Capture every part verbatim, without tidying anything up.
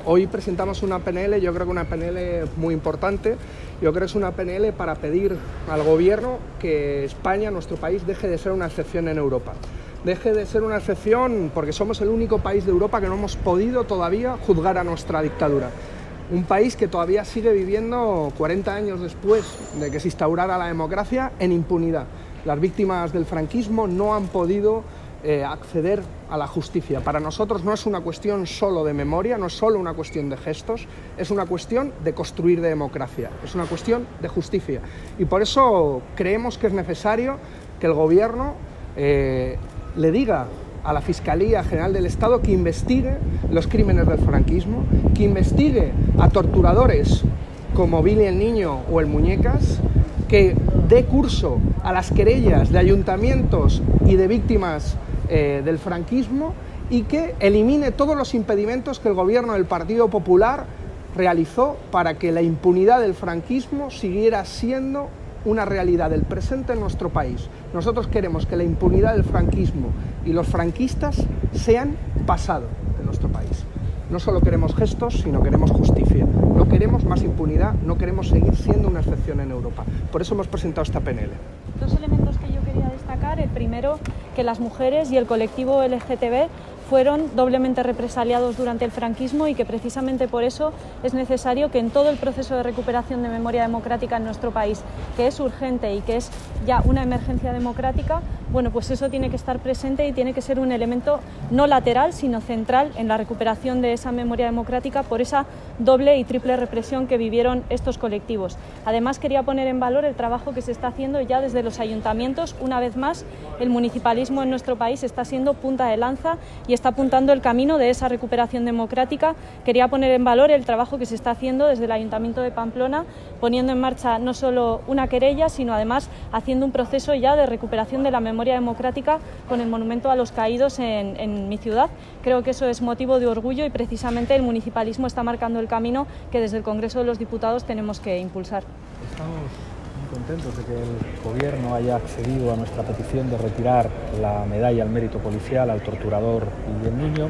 Hoy presentamos una P N L, yo creo que una P N L muy importante. Yo creo que es una P N L para pedir al gobierno que España, nuestro país, deje de ser una excepción en Europa. Deje de ser una excepción porque somos el único país de Europa que no hemos podido todavía juzgar a nuestra dictadura. Un país que todavía sigue viviendo cuarenta años después de que se instaurara la democracia en impunidad. Las víctimas del franquismo no han podido eh, acceder a la justicia. Para nosotros no es una cuestión solo de memoria, no es solo una cuestión de gestos, es una cuestión de construir de democracia, es una cuestión de justicia. Y por eso creemos que es necesario que el gobierno eh, le diga a la Fiscalía General del Estado que investigue los crímenes del franquismo, que investigue a torturadores como Billy el Niño o el Muñecas, que dé curso a las querellas de ayuntamientos y de víctimas eh, del franquismo y que elimine todos los impedimentos que el gobierno del Partido Popular realizó para que la impunidad del franquismo siguiera siendo una realidad del presente en nuestro país. Nosotros queremos que la impunidad del franquismo y los franquistas sean pasado en nuestro país. No solo queremos gestos, sino queremos justicia. No queremos más impunidad, no queremos seguir siendo una excepción en Europa. Por eso hemos presentado esta P N L. Dos elementos que yo quería destacar. El primero, que las mujeres y el colectivo L G T B fueron doblemente represaliados durante el franquismo y que precisamente por eso es necesario que en todo el proceso de recuperación de memoria democrática en nuestro país, que es urgente y que es ya una emergencia democrática, bueno, pues eso tiene que estar presente y tiene que ser un elemento no lateral, sino central en la recuperación de esa memoria democrática por esa doble y triple represión que vivieron estos colectivos. Además, quería poner en valor el trabajo que se está haciendo ya desde los ayuntamientos. Una vez más, el municipalismo en nuestro país está siendo punta de lanza y está apuntando el camino de esa recuperación democrática. Quería poner en valor el trabajo que se está haciendo desde el Ayuntamiento de Pamplona, poniendo en marcha no solo una querella, sino además haciendo un proceso ya de recuperación de la memoria democrática con el monumento a los caídos en, en mi ciudad. Creo que eso es motivo de orgullo y precisamente el municipalismo está marcando el camino que desde el Congreso de los Diputados tenemos que impulsar. Estamos muy contentos de que el Gobierno haya accedido a nuestra petición de retirar la medalla al mérito policial al torturador Billy el Niño.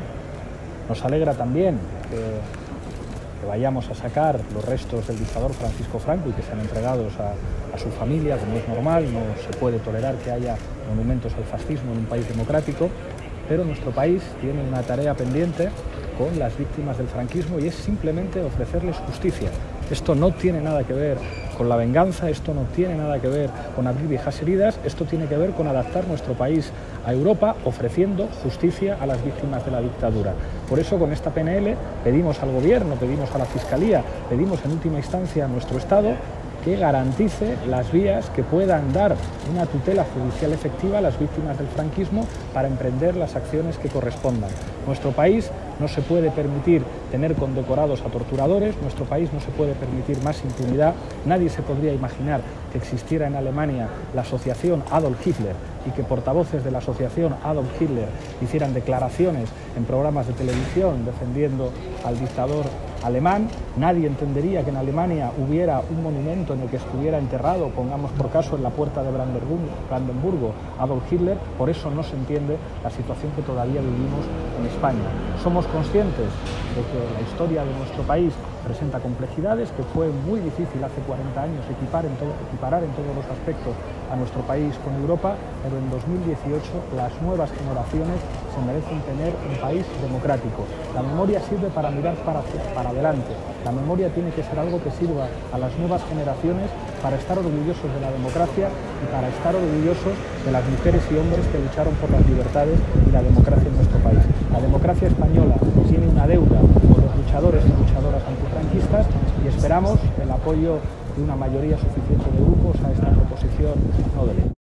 Nos alegra también que que vayamos a sacar los restos del dictador Francisco Franco y que sean entregados a, a su familia, como es normal. No se puede tolerar que haya monumentos al fascismo en un país democrático, pero nuestro país tiene una tarea pendiente con las víctimas del franquismo y es simplemente ofrecerles justicia. Esto no tiene nada que ver con la venganza, esto no tiene nada que ver con abrir viejas heridas, esto tiene que ver con adaptar nuestro país a Europa ofreciendo justicia a las víctimas de la dictadura. Por eso con esta P N L pedimos al Gobierno, pedimos a la Fiscalía, pedimos en última instancia a nuestro Estado que garantice las vías que puedan dar una tutela judicial efectiva a las víctimas del franquismo para emprender las acciones que correspondan. Nuestro país no se puede permitir tener condecorados a torturadores, nuestro país no se puede permitir más impunidad. Nadie se podría imaginar que existiera en Alemania la asociación Adolf Hitler y que portavoces de la asociación Adolf Hitler hicieran declaraciones en programas de televisión defendiendo al dictador alemán. Nadie entendería que en Alemania hubiera un monumento en el que estuviera enterrado, pongamos por caso en la puerta de Brandenburgo, Adolf Hitler. Por eso no se entiende la situación que todavía vivimos en España. Somos conscientes de que la historia de nuestro país presenta complejidades, que fue muy difícil hace cuarenta años equipar en todo, equiparar en todos los aspectos a nuestro país con Europa, pero en dos mil dieciocho las nuevas generaciones se merecen tener un país democrático. La memoria sirve para mirar para, para adelante. La memoria tiene que ser algo que sirva a las nuevas generaciones para estar orgullosos de la democracia y para estar orgullosos de las mujeres y hombres que lucharon por las libertades y la democracia en nuestro país. La democracia española tiene una deuda con los luchadores y luchadoras antifranquistas y esperamos el apoyo de una mayoría suficiente de grupos a esta proposición no de ley.